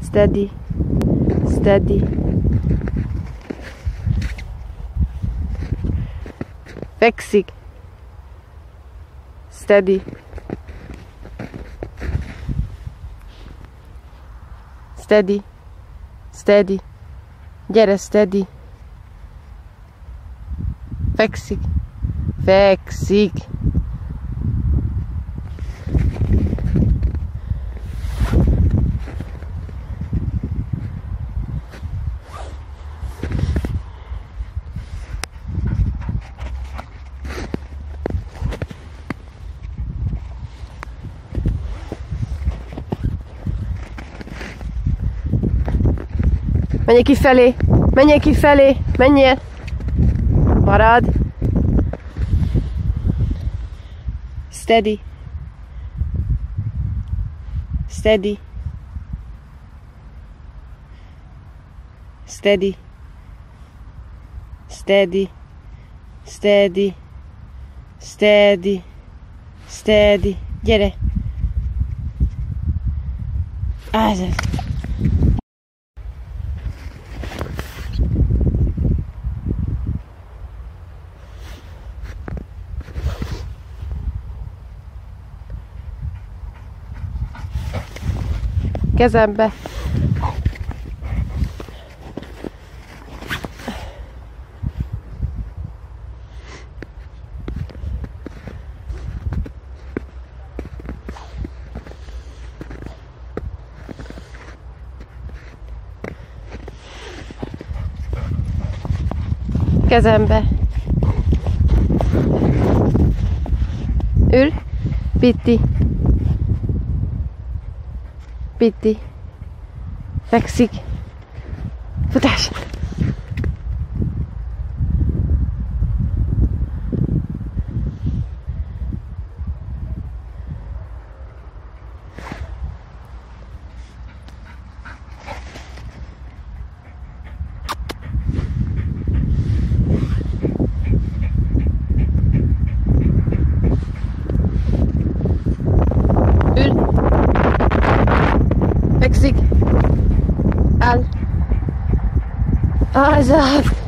Steady. Steady. Fekszik. Steady. Steady. Steady. Gyere, steady. Fekszik. Fekszik. Menjél kifelé! Menjél kifelé! Menjél! Maradj! Steady! Steady! Steady! Steady! Steady! Steady! Steady! Gyere! Ez az! Kezembe. Kezembe. Ül. Pitti. Pitti. Fekszik. Futás! Ül. Fekszik. Áll. Azaz!